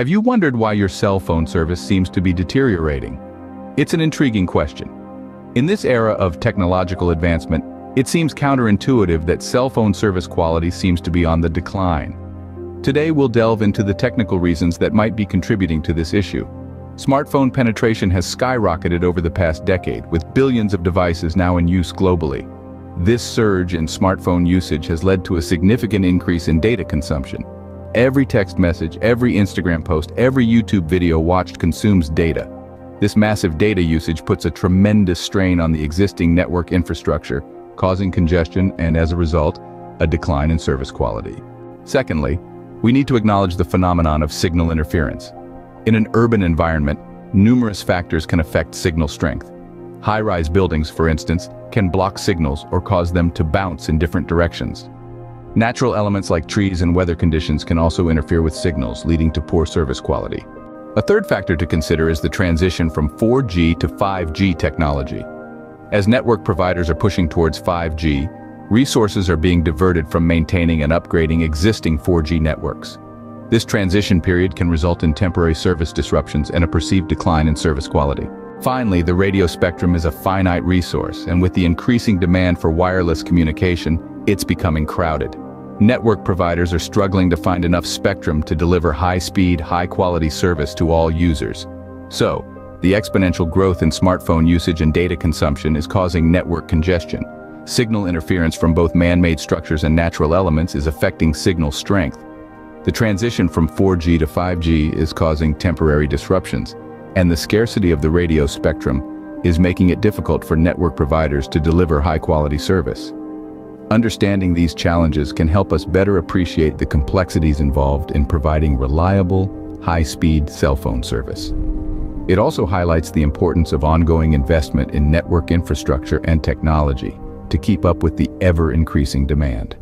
Have you wondered why your cell phone service seems to be deteriorating? It's an intriguing question. In this era of technological advancement, it seems counterintuitive that cell phone service quality seems to be on the decline. Today we'll delve into the technical reasons that might be contributing to this issue. Smartphone penetration has skyrocketed over the past decade, with billions of devices now in use globally. This surge in smartphone usage has led to a significant increase in data consumption. Every text message, every Instagram post, every YouTube video watched consumes data. This massive data usage puts a tremendous strain on the existing network infrastructure, causing congestion and, as a result, a decline in service quality. Secondly, we need to acknowledge the phenomenon of signal interference. In an urban environment, numerous factors can affect signal strength. High-rise buildings, for instance, can block signals or cause them to bounce in different directions. Natural elements like trees and weather conditions can also interfere with signals, leading to poor service quality. A third factor to consider is the transition from 4G to 5G technology. As network providers are pushing towards 5G, resources are being diverted from maintaining and upgrading existing 4G networks. This transition period can result in temporary service disruptions and a perceived decline in service quality. Finally, the radio spectrum is a finite resource, and with the increasing demand for wireless communication, it's becoming crowded. Network providers are struggling to find enough spectrum to deliver high-speed, high-quality service to all users. So, the exponential growth in smartphone usage and data consumption is causing network congestion. Signal interference from both man-made structures and natural elements is affecting signal strength. The transition from 4G to 5G is causing temporary disruptions, and the scarcity of the radio spectrum is making it difficult for network providers to deliver high-quality service. Understanding these challenges can help us better appreciate the complexities involved in providing reliable, high-speed cell phone service. It also highlights the importance of ongoing investment in network infrastructure and technology to keep up with the ever-increasing demand.